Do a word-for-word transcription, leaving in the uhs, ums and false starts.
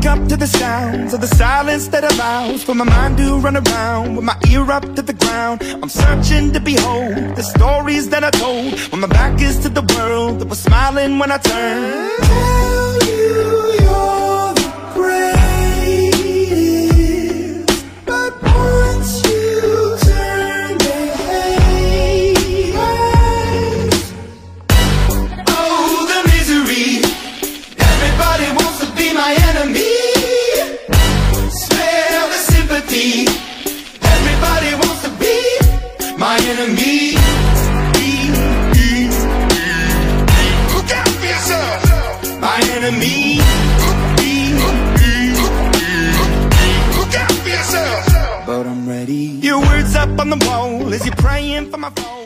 wake up to the sounds of the silence that allows for my mind to run around with my ear up to the ground. I'm searching to behold the stories that I told when my back is to the world that was smiling when I turned. Tell you you're the greatest, but once you turn they hate us. Oh, the misery. Everybody wants to be my enemy. Smell the sympathy. Everybody wants to be my enemy. Look out for yourself. My enemy. Look out for yourself. But I'm ready. Your words up on the wall as you're praying for my phone.